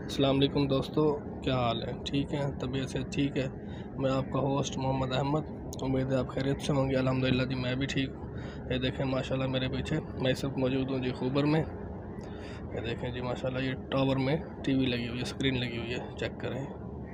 अस्सलाम वालेकुम दोस्तों, क्या हाल है? ठीक है, तबीयत से ठीक है। मैं आपका होस्ट मोहम्मद अहमद। उम्मीद है आप खैरियत से होंगे। अल्हम्दुलिल्लाह जी, मैं भी ठीक हूँ। ये देखें माशाल्लाह मेरे पीछे मैं इस वक्त मौजूद हूँ जी खूबर में। ये देखें जी माशाल्लाह, ये टावर में टीवी लगी हुई है, स्क्रीन लगी हुई है, चेक करें।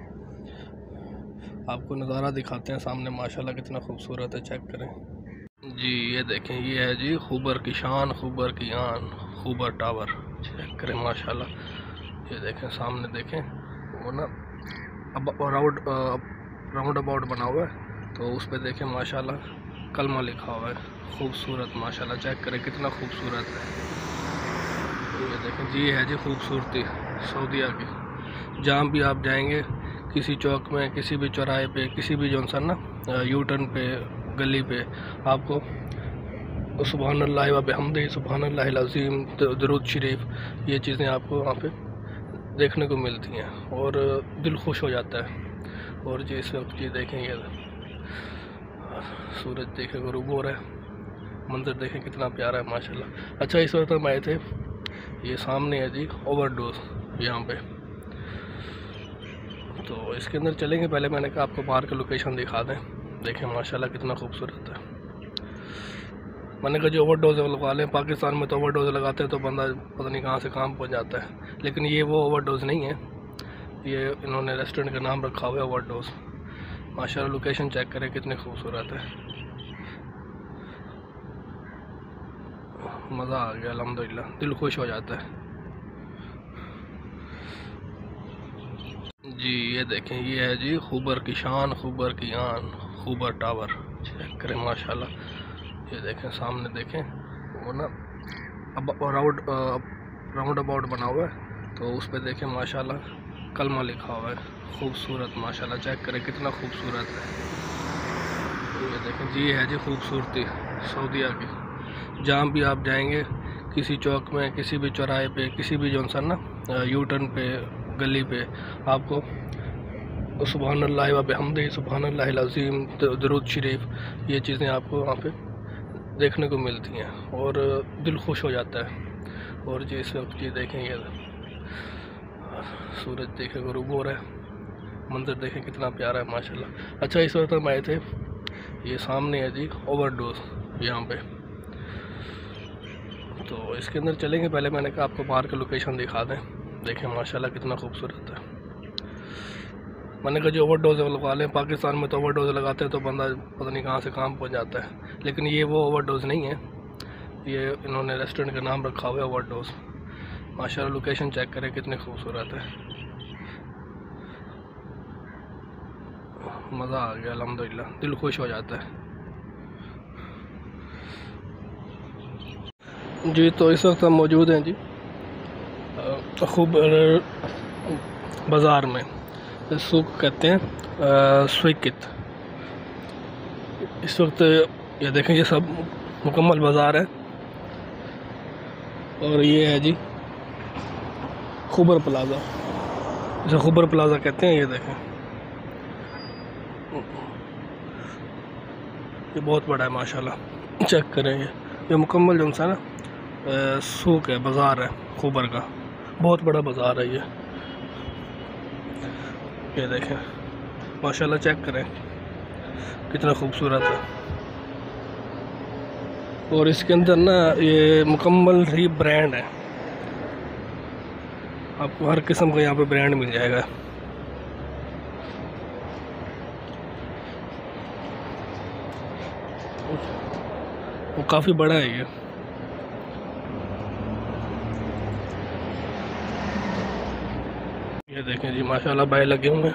आपको नज़ारा दिखाते हैं सामने, माशाल्लाह कितना खूबसूरत है, चेक करें जी। ये देखें, ये है जी खूबर की शान, खूबर की आन, खूबर टावर, चेक करें माशाल्लाह। ये देखें सामने, देखें वो ना अब राउंड अबाउट बना हुआ है, तो उस पर देखें माशाल्लाह कलमा लिखा हुआ है, खूबसूरत माशाल्लाह, चेक करें कितना खूबसूरत है। ये देखें जी, ये है जी खूबसूरती सऊदीया की। जहाँ भी आप जाएंगे, किसी चौक में, किसी भी चौराहे पे, किसी भी जो सा ना यू टर्न पे, गली पे, आपको सुबहान अल्लाह व बिहम्दिही सुबहान अल्लाहिल अज़ीम, दरूद शरीफ, ये चीज़ें आपको वहाँ पे देखने को मिलती हैं और दिल खुश हो जाता है। और जी इस वक्त ये देखें, ये सूरज देखें गुरूब हो रहा है, मंजर देखें कितना प्यारा है माशाल्लाह। अच्छा, इस वक्त हम आए थे, ये सामने है जी ओवरडोज यहाँ पे, तो इसके अंदर चलेंगे। पहले मैंने कहा आपको बाहर का लोकेशन दिखा दें। देखें माशाल्लाह कितना खूबसूरत है। मैंने कहा जो ओवरडोज लगा लें, पाकिस्तान में तो ओवरडोज लगाते हैं तो बंदा पता नहीं कहाँ से कहाँ पहुँच जाता है, लेकिन ये वो ओवरडोज नहीं है। ये इन्होंने रेस्टोरेंट का नाम रखा हुआ है ओवरडोज। माशाल्लाह लोकेशन चेक करें कितनी खूबसूरत है, मज़ा आ गया अल्हम्दुलिल्लाह, दिल खुश हो जाता है जी। ये देखें, ये है जी खूबर की शान, खूबर की आन, खूबर टावर, चेक करें माशाल्लाह। ये देखें सामने, देखें वो ना अब राउंड अबाउट बना हुआ है, तो उस पर देखें माशाल्लाह कलमा लिखा हुआ है, खूबसूरत माशाल्लाह, चेक करें कितना खूबसूरत है। ये देखें जी, ये है जी खूबसूरती सऊदीया की। जहाँ भी आप जाएंगे, किसी चौक में, किसी भी चौराहे पे, किसी भी जो सा ना यू टर्न पे, गली पे, आपको सुबहान अल्लाह व बिहम्दिही सुबहान अल्लाहिल अज़ीम, दरूद शरीफ, ये चीज़ें आपको वहाँ पे देखने को मिलती हैं और दिल खुश हो जाता है। और जी इस वक्त ये देखें, ये सूरज देखें गुरूब हो रहा है, मंजर देखें कितना प्यारा है माशाल्लाह। अच्छा, इस वक्त हम आए थे, ये सामने है जी ओवरडोज यहाँ पे, तो इसके अंदर चलेंगे। पहले मैंने कहा आपको बाहर का लोकेशन दिखा दें। देखें माशाल्लाह कितना खूबसूरत है। मैंने कहा जो ओवरडोज लगा लें, पाकिस्तान में तो ओवरडोज लगाते हैं तो बंदा पता नहीं कहाँ से कहाँ पहुँच जाता है, लेकिन ये वो ओवरडोज नहीं है। ये इन्होंने रेस्टोरेंट का नाम रखा हुआ है ओवरडोज। माशाल्लाह लोकेशन चेक करें कितनी खूबसूरत है, मज़ा आ गया अल्हम्दुलिल्लाह, दिल खुश हो जाता है जी। तो इस वक्त हम मौजूद हैं जी खूब बाज़ार में, सूक कहते हैं, स्वीकित। इस वक्त ये देखें, ये सब मुकम्मल बाज़ार है और ये है जी खूबर प्लाज़ा, इसे खूबर प्लाज़ा कहते हैं। ये देखें, ये बहुत बड़ा है माशाल्लाह, चेक करें। ये मुकम्मल जो सा ना सूक है, बाज़ार है खूबर का, बहुत बड़ा बाज़ार है ये देखें माशाल्लाह, चेक करें कितना खूबसूरत है। और इसके अंदर ना ये मुकम्मल ही ब्रांड है, आपको हर किस्म का यहाँ पे ब्रांड मिल जाएगा। वो काफ़ी बड़ा है ये देखें जी माशाल्लाह, बाय लगे हुए हैं।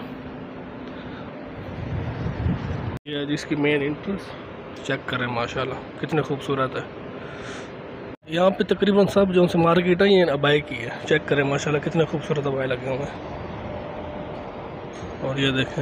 ये है जी इसकी मेन एंट्रेंस, चेक करें माशाल्लाह कितने खूबसूरत है। यहाँ पे तकरीबन सब जो से मार्केट है ये अबाई की है, चेक करें माशाल्लाह कितने खूबसूरत अबाई लगे हुए हैं। और ये देखें,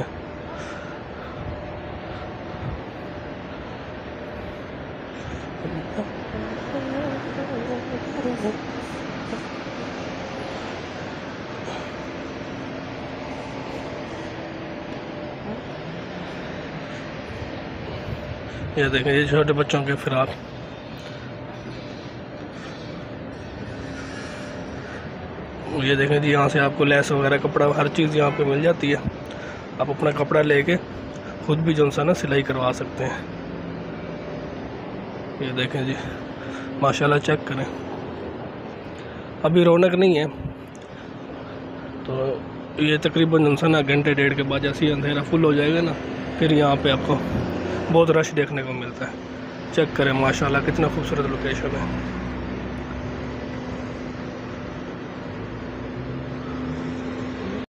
ये देखें, ये छोटे बच्चों के फिराक, ये देखें जी, यहाँ से आपको लेस वगैरह कपड़ा हर चीज़ यहाँ पे मिल जाती है। आप अपना कपड़ा लेके खुद भी जो सा ना सिलाई करवा सकते हैं। ये देखें जी माशाल्लाह, चेक करें। अभी रौनक नहीं है, तो ये तकरीबन जो सा ना घंटे डेढ़ के बाद जैसे ही अंधेरा फुल हो जाएगा ना, फिर यहाँ पे आपको बहुत रश देखने को मिलता है। चेक करें माशाल्लाह, कितना खूबसूरत लोकेशन है।